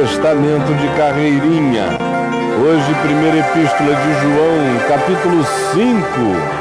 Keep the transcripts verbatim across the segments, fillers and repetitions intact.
Testamento de carreirinha. Hoje, primeira epístola de João, capítulo cinco.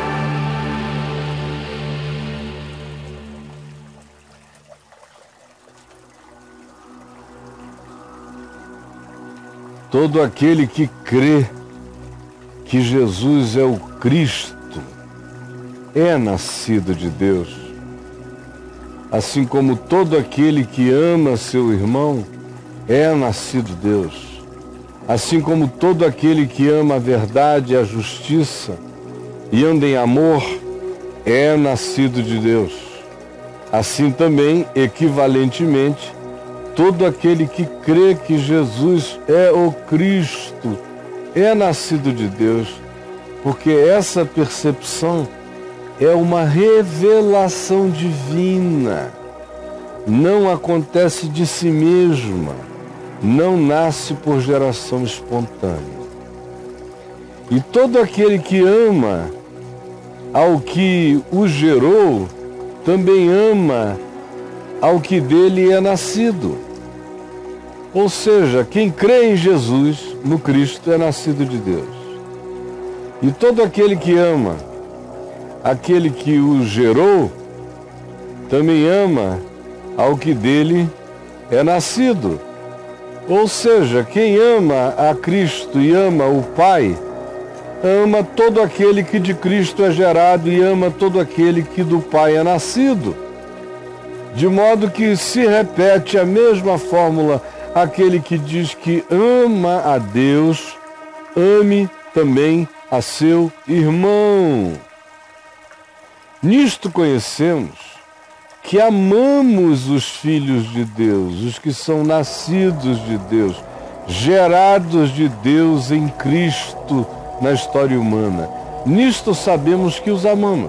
Todo aquele que crê que Jesus é o Cristo é nascido de Deus. Assim como todo aquele que ama seu irmão é nascido de Deus. Assim como todo aquele que ama a verdade e a justiça e anda em amor é nascido de Deus. Assim também, equivalentemente, todo aquele que crê que Jesus é o Cristo é nascido de Deus, porque essa percepção é uma revelação divina. Não acontece de si mesma, não nasce por geração espontânea. E todo aquele que ama ao que o gerou, também ama ao que dele é nascido. Ou seja, quem crê em Jesus, no Cristo, é nascido de Deus. E todo aquele que ama aquele que o gerou, também ama ao que dele é nascido. Ou seja, quem ama a Cristo e ama o Pai, ama todo aquele que de Cristo é gerado e ama todo aquele que do Pai é nascido. De modo que se repete a mesma fórmula. Aquele que diz que ama a Deus, ame também a seu irmão. Nisto conhecemos que amamos os filhos de Deus, os que são nascidos de Deus, gerados de Deus em Cristo na história humana. Nisto sabemos que os amamos.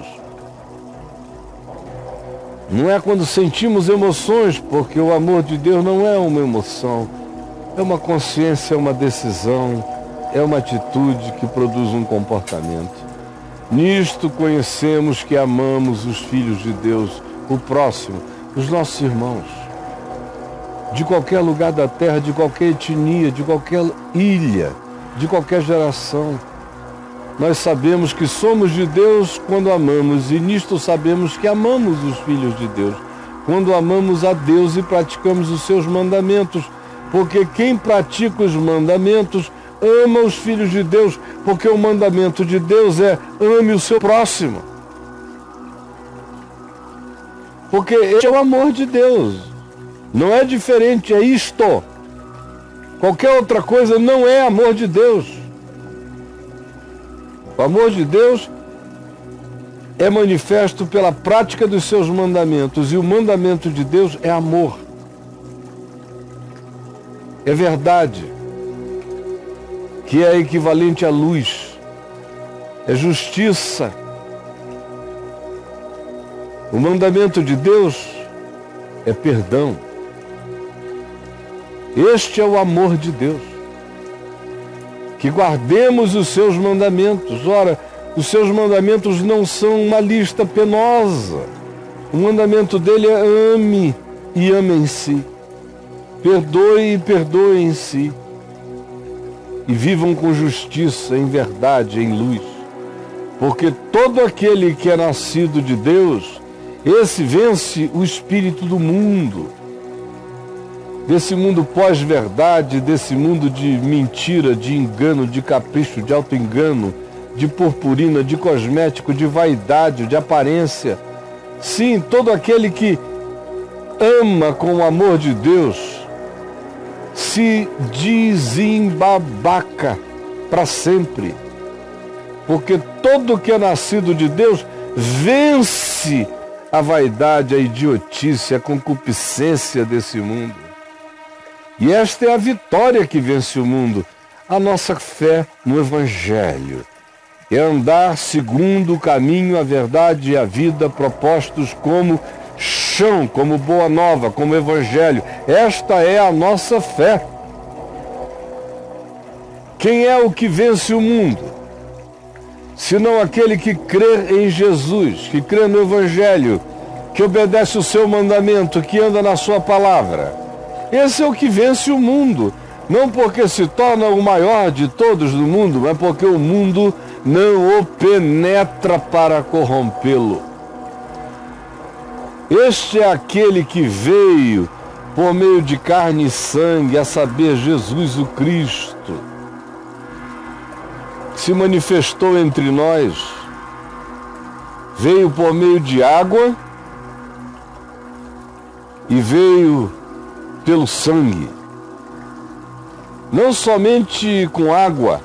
Não é quando sentimos emoções, porque o amor de Deus não é uma emoção, é uma consciência, é uma decisão, é uma atitude que produz um comportamento. Nisto conhecemos que amamos os filhos de Deus, o próximo, os nossos irmãos, de qualquer lugar da terra, de qualquer etnia, de qualquer ilha, de qualquer geração. Nós sabemos que somos de Deus quando amamos, e nisto sabemos que amamos os filhos de Deus, quando amamos a Deus e praticamos os seus mandamentos, porque quem pratica os mandamentos ama os filhos de Deus, porque o mandamento de Deus é ame o seu próximo. Porque este é o amor de Deus, não é diferente, é isto. Qualquer outra coisa não é amor de Deus. O amor de Deus é manifesto pela prática dos seus mandamentos, e o mandamento de Deus é amor. É verdade, que é equivalente à luz, é justiça. O mandamento de Deus é perdão. Este é o amor de Deus. Que guardemos os seus mandamentos. Ora, os seus mandamentos não são uma lista penosa. O mandamento dele é ame e ame em si. Perdoe e perdoe em si. E vivam com justiça, em verdade, em luz. Porque todo aquele que é nascido de Deus, esse vence o espírito do mundo. Desse mundo pós-verdade, desse mundo de mentira, de engano, de capricho, de auto-engano, de purpurina, de cosmético, de vaidade, de aparência. Sim, todo aquele que ama com o amor de Deus se desembabaca para sempre. Porque todo que é nascido de Deus vence a vaidade, a idiotice, a concupiscência desse mundo. E esta é a vitória que vence o mundo, a nossa fé no Evangelho. É andar segundo o caminho, a verdade e a vida propostos como chão, como boa nova, como Evangelho. Esta é a nossa fé. Quem é o que vence o mundo? Senão aquele que crê em Jesus, que crê no Evangelho, que obedece o seu mandamento, que anda na sua palavra. Esse é o que vence o mundo, não porque se torna o maior de todos no mundo, mas porque o mundo não o penetra para corrompê-lo. Este é aquele que veio por meio de carne e sangue, a saber, Jesus o Cristo, se manifestou entre nós, veio por meio de água e veio pelo sangue. Não somente com água,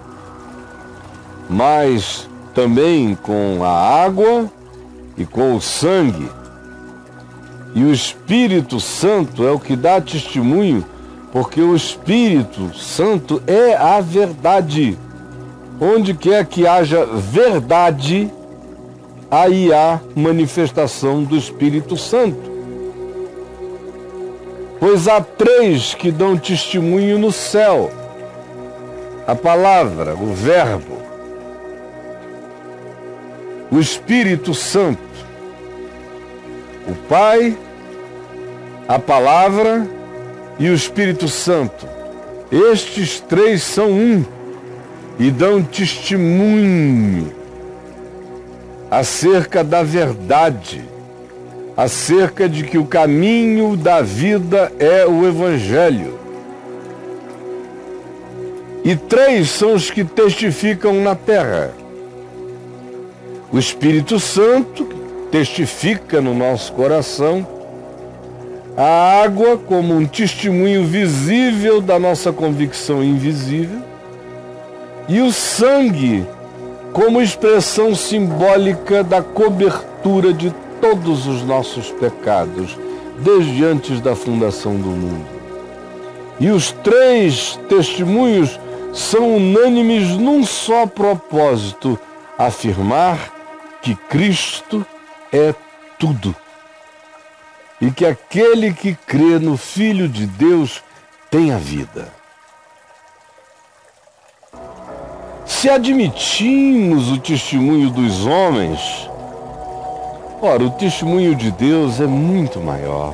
mas também com a água e com o sangue. E o Espírito Santo é o que dá testemunho, porque o Espírito Santo é a verdade. Onde quer que haja verdade, aí há manifestação do Espírito Santo. Pois há três que dão testemunho no céu: a palavra, o verbo, o Espírito Santo. O Pai, a Palavra e o Espírito Santo. Estes três são um e dão testemunho acerca da verdade, acerca de que o caminho da vida é o Evangelho. E três são os que testificam na terra: o Espírito Santo, testifica no nosso coração, a água como um testemunho visível da nossa convicção invisível, e o sangue como expressão simbólica da cobertura de todos os nossos pecados, desde antes da fundação do mundo. E os três testemunhos são unânimes num só propósito: afirmar que Cristo é tudo, e que aquele que crê no Filho de Deus tem a vida. Se admitimos o testemunho dos homens, ora, o testemunho de Deus é muito maior.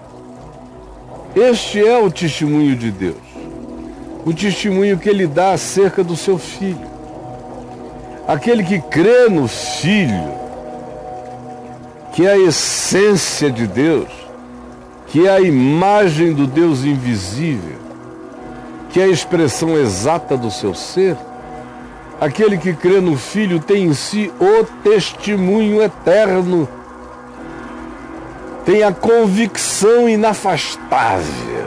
Este é o testemunho de Deus, o testemunho que Ele dá acerca do seu Filho. Aquele que crê no Filho, que é a essência de Deus, que é a imagem do Deus invisível, que é a expressão exata do seu ser, aquele que crê no Filho tem em si o testemunho eterno, tem a convicção inafastável.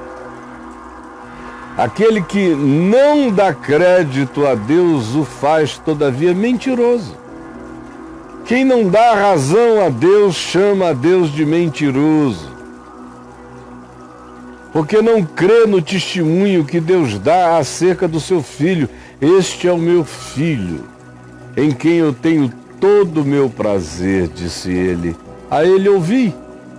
Aquele que não dá crédito a Deus o faz, todavia, mentiroso. Quem não dá razão a Deus chama a Deus de mentiroso, porque não crê no testemunho que Deus dá acerca do seu Filho. Este é o meu Filho, em quem eu tenho todo o meu prazer, disse ele. A ele ouvi.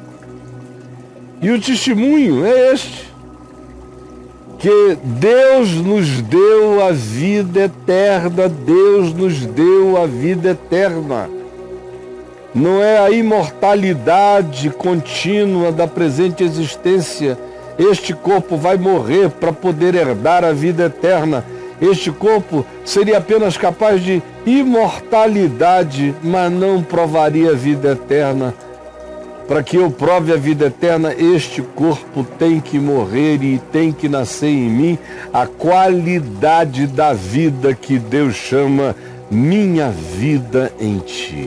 E o testemunho é este: que Deus nos deu a vida eterna. Deus nos deu a vida eterna. Não é a imortalidade contínua da presente existência. Este corpo vai morrer para poder herdar a vida eterna. Este corpo seria apenas capaz de imortalidade, mas não provaria a vida eterna. Para que eu prove a vida eterna, este corpo tem que morrer e tem que nascer em mim a qualidade da vida que Deus chama minha vida em ti.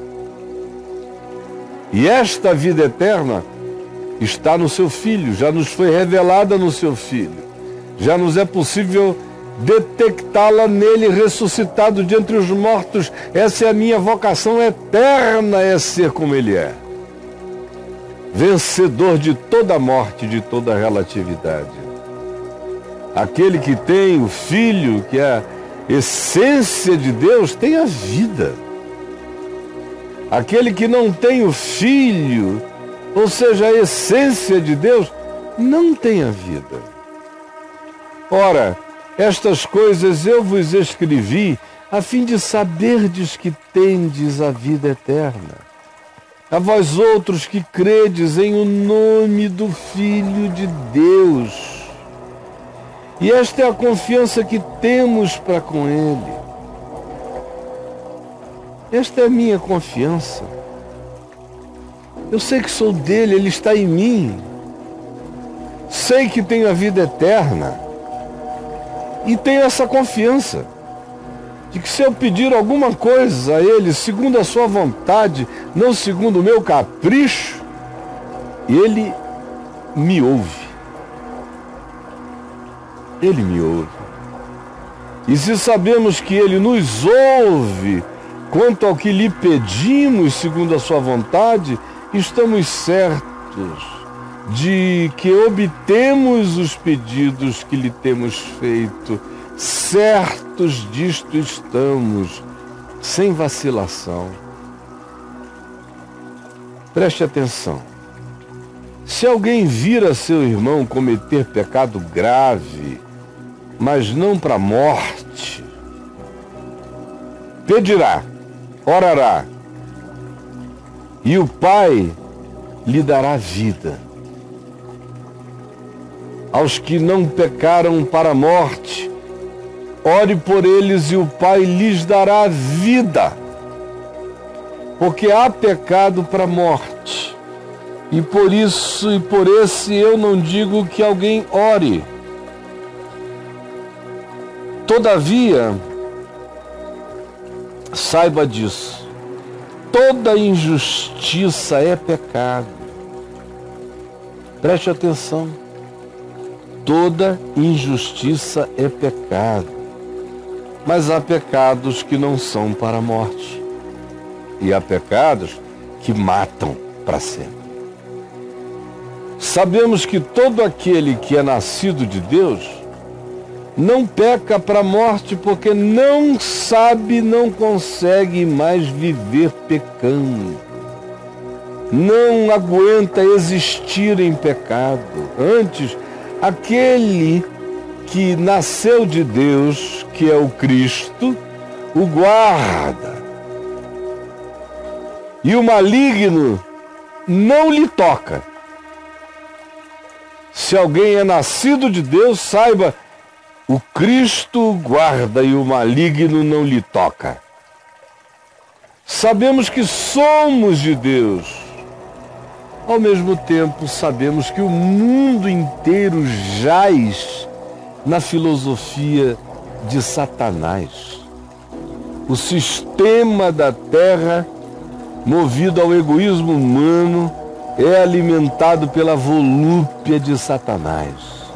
E esta vida eterna está no seu Filho, já nos foi revelada no seu Filho. Já nos é possível detectá-la nele ressuscitado de entre os mortos. Essa é a minha vocação eterna, é ser como ele é. Vencedor de toda morte, de toda relatividade. Aquele que tem o Filho, que é a essência de Deus, tem a vida. Aquele que não tem o Filho, ou seja, a essência de Deus, não tem a vida. Ora, estas coisas eu vos escrevi a fim de saberdes que tendes a vida eterna, a vós outros que credes em o nome do Filho de Deus. E esta é a confiança que temos para com Ele. Esta é a minha confiança. Eu sei que sou dele, Ele está em mim. Sei que tenho a vida eterna. E tenho essa confiança de que se eu pedir alguma coisa a Ele, segundo a sua vontade, não segundo o meu capricho, Ele me ouve. Ele me ouve. E se sabemos que Ele nos ouve quanto ao que lhe pedimos, segundo a sua vontade, estamos certos de que obtemos os pedidos que lhe temos feito. Certos disto estamos, sem vacilação. Preste atenção. Se alguém vir a seu irmão cometer pecado grave, mas não para a morte, pedirá, orará, e o Pai lhe dará vida. Aos que não pecaram para a morte, ore por eles e o Pai lhes dará vida. Porque há pecado para a morte. E por isso e por esse eu não digo que alguém ore. Todavia, saiba disso. Toda injustiça é pecado. Preste atenção. Toda injustiça é pecado. Mas há pecados que não são para a morte. E há pecados que matam para sempre. Sabemos que todo aquele que é nascido de Deus não peca para a morte porque não sabe, não consegue mais viver pecando. Não aguenta existir em pecado. Antes, aquele que nasceu de Deus, que é o Cristo, o guarda. E o maligno não lhe toca. Se alguém é nascido de Deus, saiba, o Cristo o guarda e o maligno não lhe toca. Sabemos que somos de Deus. Ao mesmo tempo, sabemos que o mundo inteiro jaz na filosofia de Satanás. O sistema da terra, movido ao egoísmo humano, é alimentado pela volúpia de Satanás.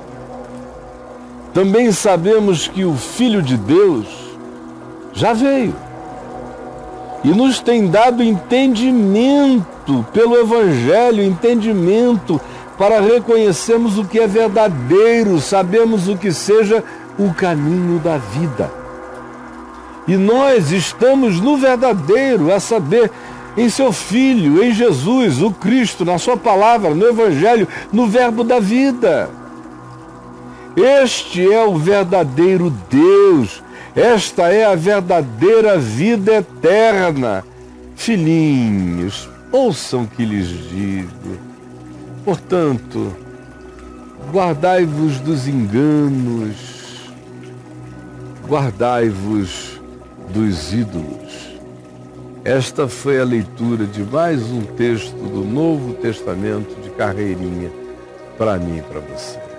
Também sabemos que o Filho de Deus já veio e nos tem dado entendimento pelo Evangelho, entendimento para reconhecermos o que é verdadeiro, sabemos o que seja o caminho da vida. E nós estamos no verdadeiro, a saber, em seu Filho, em Jesus, o Cristo, na sua palavra, no Evangelho, no verbo da vida. Este é o verdadeiro Deus. Esta é a verdadeira vida eterna. Filhinhos, ouçam o que lhes digo. Portanto, guardai-vos dos enganos, guardai-vos dos ídolos. Esta foi a leitura de mais um texto do Novo Testamento de carreirinha para mim e para você.